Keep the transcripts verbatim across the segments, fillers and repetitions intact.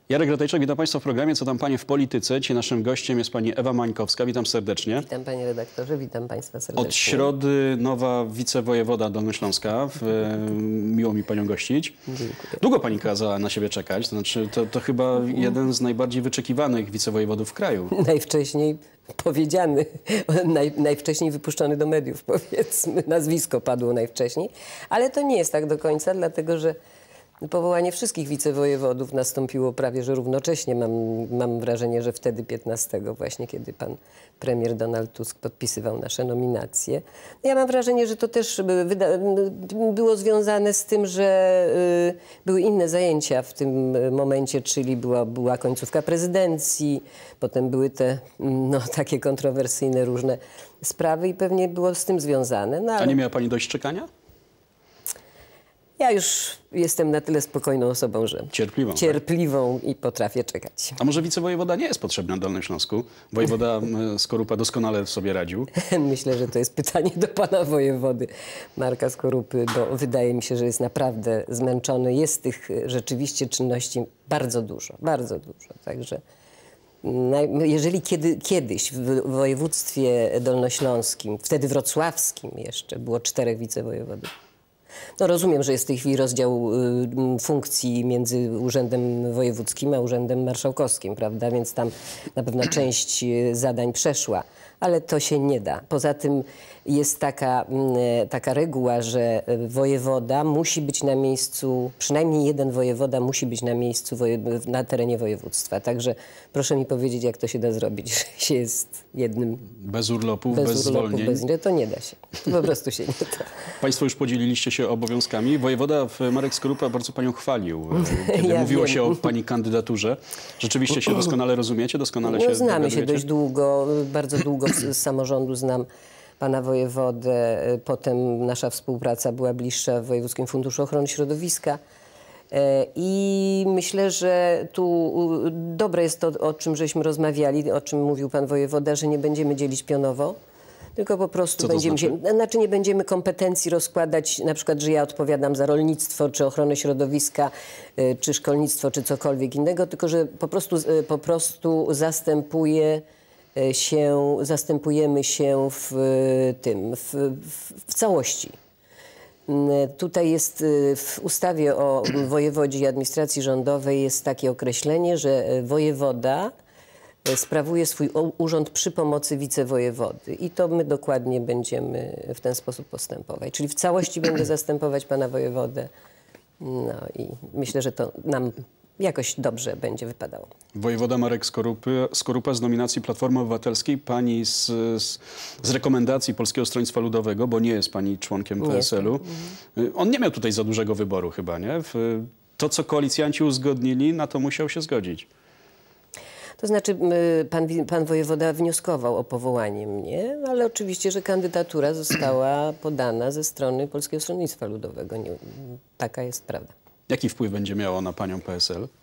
Jarek Ratajczak, witam Państwa w programie Co tam Panie w polityce. Dzisiaj naszym gościem jest pani Ewa Mańkowska. Witam serdecznie. Witam panie redaktorze, witam Państwa serdecznie. Od środy nowa wicewojewoda dolnośląska. Miło mi Panią gościć. Dziękuję. Długo Pani kazała na siebie czekać. To znaczy, to, to chyba jeden z najbardziej wyczekiwanych wicewojewodów w kraju. Najwcześniej powiedziany, naj, najwcześniej wypuszczony do mediów, powiedzmy. Nazwisko padło najwcześniej. Ale to nie jest tak do końca, dlatego że powołanie wszystkich wicewojewodów nastąpiło prawie że równocześnie. Mam, mam wrażenie, że wtedy piętnastego właśnie, kiedy pan premier Donald Tusk podpisywał nasze nominacje. Ja mam wrażenie, że to też było związane z tym, że y, były inne zajęcia w tym momencie, czyli była, była końcówka prezydencji, potem były te no, takie kontrowersyjne różne sprawy i pewnie było z tym związane. No, ale... A nie miała Pani dość czekania? Ja już jestem na tyle spokojną osobą, że Cierpliwą, cierpliwą tak? I potrafię czekać. A może wicewojewoda nie jest potrzebna na Dolnym Śląsku? Wojewoda Skorupa doskonale sobie radził. Myślę, że to jest pytanie do pana wojewody Marka Skorupy, bo wydaje mi się, że jest naprawdę zmęczony. Jest tych rzeczywiście czynności bardzo dużo, bardzo dużo. Także jeżeli kiedy, kiedyś w województwie dolnośląskim, wtedy wrocławskim jeszcze, było czterech wicewojewodów. No rozumiem, że jest w tej chwili rozdział y, funkcji między Urzędem Wojewódzkim a Urzędem Marszałkowskim, prawda? Więc tam na pewno część y, zadań przeszła, ale to się nie da. Poza tym jest taka, y, taka reguła, że wojewoda musi być na miejscu, przynajmniej jeden wojewoda musi być na miejscu na terenie województwa. Także proszę mi powiedzieć, jak to się da zrobić, że się jest jednym... Bez urlopów, bez, bez zwolnień? Bez, to nie da się. To po prostu się nie da. Państwo już podzieliliście się obowiązkami. Wojewoda Marek Skorupa bardzo Panią chwalił, kiedy ja mówiło wiem. się o Pani kandydaturze. Rzeczywiście się doskonale rozumiecie? Doskonale no, się znamy dogadujecie? się dość długo, bardzo długo z samorządu znam pana wojewodę. Potem nasza współpraca była bliższa w Wojewódzkim Funduszu Ochrony Środowiska. I myślę, że tu dobre jest to, o czym żeśmy rozmawiali, o czym mówił pan wojewoda, że nie będziemy dzielić pionowo, tylko po prostu Co to będziemy znaczy? się, znaczy nie będziemy kompetencji rozkładać, na przykład, że ja odpowiadam za rolnictwo, czy ochronę środowiska, czy szkolnictwo, czy cokolwiek innego, tylko że po prostu, po prostu zastępuje się, zastępujemy się w tym, w, w, w całości. Tutaj jest w ustawie o wojewodzie i administracji rządowej jest takie określenie, że wojewoda sprawuje swój urząd przy pomocy wicewojewody. I to my dokładnie będziemy w ten sposób postępować. Czyli w całości będę zastępować pana wojewodę. No i myślę, że to nam jakoś dobrze będzie wypadało. Wojewoda Marek Skorupy, Skorupa z nominacji Platformy Obywatelskiej, pani z, z, z rekomendacji Polskiego Stronnictwa Ludowego, bo nie jest pani członkiem P S L-u. On nie miał tutaj za dużego wyboru chyba, nie? W to, co koalicjanci uzgodnili, na to musiał się zgodzić. To znaczy pan, pan wojewoda wnioskował o powołanie mnie, ale oczywiście, że kandydatura została podana ze strony Polskiego Stronnictwa Ludowego. Nie, taka jest prawda. Jaki wpływ będzie miało na panią P S L?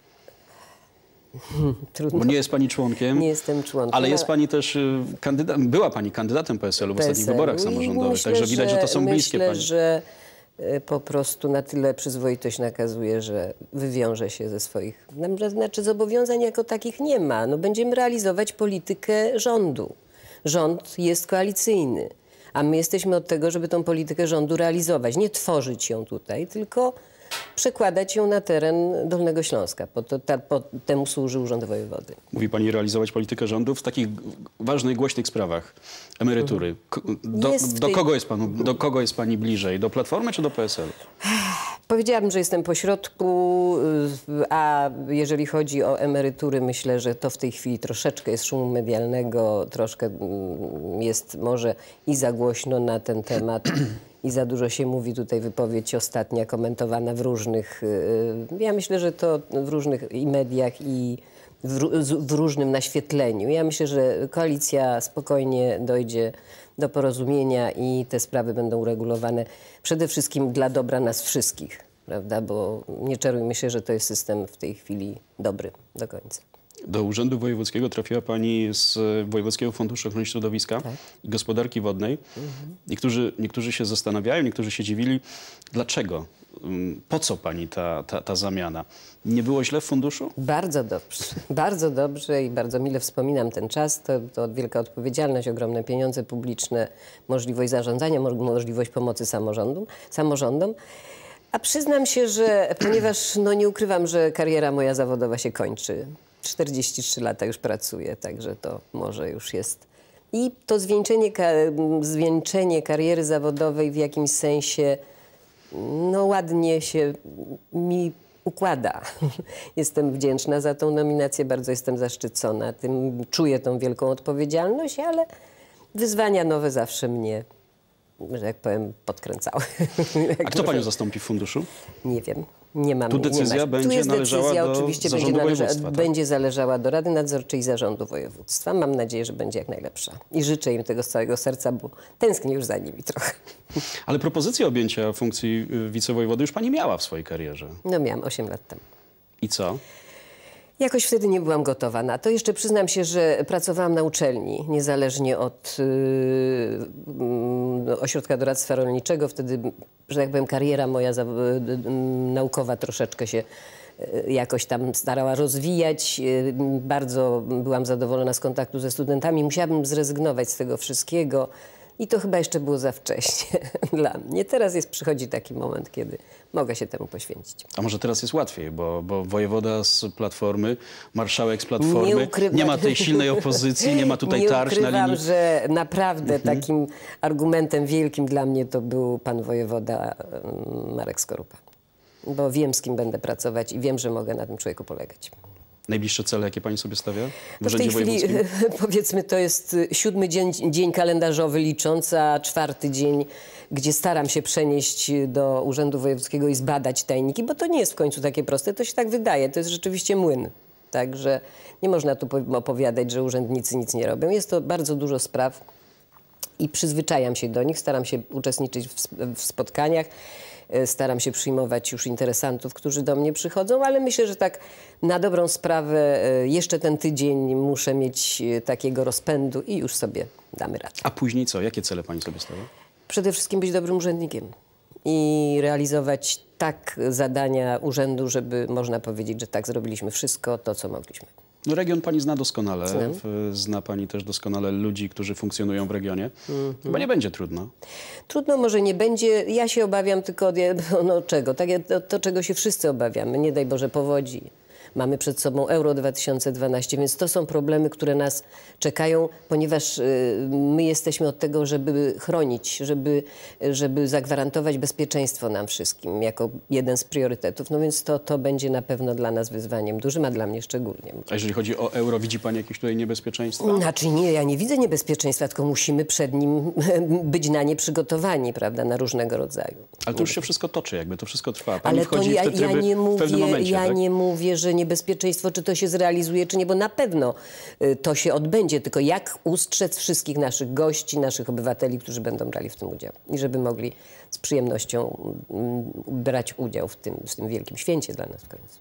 Trudno. Bo nie jest pani członkiem. Nie jestem członkiem. Ale jest pani też kandydat, była pani kandydatem P S L-u w ostatnich wyborach samorządowych. Myślę, także widać, że, że to są myślę, bliskie pani. że po prostu na tyle przyzwoitość nakazuje, że wywiąże się ze swoich... Znaczy zobowiązań jako takich nie ma. No, będziemy realizować politykę rządu. Rząd jest koalicyjny. A my jesteśmy od tego, żeby tą politykę rządu realizować. Nie tworzyć ją tutaj, tylko przekładać ją na teren Dolnego Śląska. Po, to, ta, po temu służy Urząd Wojewody. Mówi pani realizować politykę rządu w takich ważnych, głośnych sprawach. Emerytury. Do, do, kogo jest panu, do kogo jest pani bliżej? Do Platformy czy do P S L-u? Powiedziałabym, że jestem pośrodku, a jeżeli chodzi o emerytury, myślę, że to w tej chwili troszeczkę jest szumu medialnego, troszkę jest może i za głośno na ten temat. I za dużo się mówi, tutaj wypowiedź ostatnia komentowana w różnych, ja myślę, że to w różnych i mediach i w, w różnym naświetleniu. Ja myślę, że koalicja spokojnie dojdzie do porozumienia i te sprawy będą uregulowane przede wszystkim dla dobra nas wszystkich, prawda? Bo nie czarujmy się, że to jest system w tej chwili dobry do końca. Do Urzędu Wojewódzkiego trafiła pani z Wojewódzkiego Funduszu Ochrony Środowiska tak. i Gospodarki Wodnej. Mhm. Niektórzy, niektórzy się zastanawiają, niektórzy się dziwili, dlaczego po co pani ta, ta, ta zamiana? Nie było źle w funduszu? Bardzo dobrze, bardzo dobrze i bardzo mile wspominam ten czas. To, to wielka odpowiedzialność, ogromne pieniądze publiczne, możliwość zarządzania, możliwość pomocy samorządom. samorządom. A przyznam się, że ponieważ no nie ukrywam, że kariera moja zawodowa się kończy. czterdzieści trzy lata już pracuję, także to może już jest. I to zwieńczenie, zwieńczenie kariery zawodowej w jakimś sensie no ładnie się mi układa. Jestem wdzięczna za tą nominację, bardzo jestem zaszczycona tym, czuję tą wielką odpowiedzialność, ale wyzwania nowe zawsze mnie, że tak powiem, podkręcały. A kto panią zastąpi w funduszu? Nie wiem. Nie mam. Tu decyzja nie ma. będzie Tu jest należała decyzja, do oczywiście zarządu będzie, należa, województwa, tak? będzie zależała do Rady Nadzorczej i Zarządu Województwa. Mam nadzieję, że będzie jak najlepsza. I życzę im tego z całego serca, bo tęsknię już za nimi trochę. Ale propozycję objęcia funkcji wicewojewody już pani miała w swojej karierze. No miałam osiem lat temu. I co? Jakoś wtedy nie byłam gotowa na to. Jeszcze przyznam się, że pracowałam na uczelni, niezależnie od yy, Ośrodka Doradztwa Rolniczego. Wtedy, że tak powiem, kariera moja za, yy, naukowa troszeczkę się yy, jakoś tam starała rozwijać. Yy, bardzo byłam zadowolona z kontaktu ze studentami. Musiałabym zrezygnować z tego wszystkiego. I to chyba jeszcze było za wcześnie dla mnie. Teraz jest, przychodzi taki moment, kiedy mogę się temu poświęcić. A może teraz jest łatwiej, bo, bo wojewoda z Platformy, marszałek z Platformy, nie, ukrywam, nie ma tej silnej opozycji, nie ma tutaj nie tarć ukrywam, na linii. że naprawdę mhm. takim argumentem wielkim dla mnie to był pan wojewoda Marek Skorupa. Bo wiem, z kim będę pracować i wiem, że mogę na tym człowieku polegać. Najbliższe cele, jakie pani sobie stawia w No w tej chwili, powiedzmy, to jest siódmy dzień, dzień kalendarzowy licząc, a czwarty dzień, gdzie staram się przenieść do Urzędu Wojewódzkiego i zbadać tajniki, bo to nie jest w końcu takie proste, to się tak wydaje, to jest rzeczywiście młyn. Także nie można tu opowiadać, że urzędnicy nic nie robią. Jest to bardzo dużo spraw i przyzwyczajam się do nich, staram się uczestniczyć w, w spotkaniach. Staram się przyjmować już interesantów, którzy do mnie przychodzą, ale myślę, że tak na dobrą sprawę jeszcze ten tydzień muszę mieć takiego rozpędu i już sobie damy radę. A później co? Jakie cele pani sobie stawia? Przede wszystkim być dobrym urzędnikiem i realizować tak zadania urzędu, żeby można powiedzieć, że tak, zrobiliśmy wszystko to, co mogliśmy. No region pani zna doskonale. W, zna pani też doskonale ludzi, którzy funkcjonują w regionie. Mm-hmm. Chyba nie będzie trudno. Trudno może nie będzie. Ja się obawiam tylko no, czego? Tak, to, to, czego się wszyscy obawiamy. Nie daj Boże powodzi. Mamy przed sobą Euro dwa tysiące dwanaście, więc to są problemy, które nas czekają, ponieważ y, my jesteśmy od tego, żeby chronić, żeby, żeby zagwarantować bezpieczeństwo nam wszystkim jako jeden z priorytetów. No więc to, to będzie na pewno dla nas wyzwaniem dużym, a dla mnie szczególnie. A jeżeli chodzi o euro, widzi pani jakieś tutaj niebezpieczeństwa? Znaczy nie, ja nie widzę niebezpieczeństwa, tylko musimy przed nim być na nie przygotowani, prawda, na różnego rodzaju. Ale to już się wszystko toczy, jakby to wszystko trwa. Pani Ale to wchodzi ja, w te tryby ja nie mówię, w pewnym momencie, ja tak? nie mówię, że niebezpieczeństwo, czy to się zrealizuje, czy nie, bo na pewno y, to się odbędzie, tylko jak ustrzec wszystkich naszych gości, naszych obywateli, którzy będą brali w tym udział i żeby mogli z przyjemnością y, brać udział w tym, w tym wielkim święcie dla nas w końcu.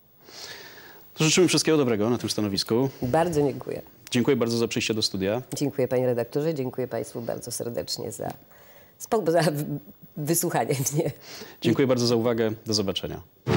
To życzymy wszystkiego dobrego na tym stanowisku. Bardzo dziękuję. Dziękuję bardzo za przyjście do studia. Dziękuję panie redaktorze, dziękuję państwu bardzo serdecznie za, za wysłuchanie mnie. Dziękuję bardzo za uwagę. Do zobaczenia.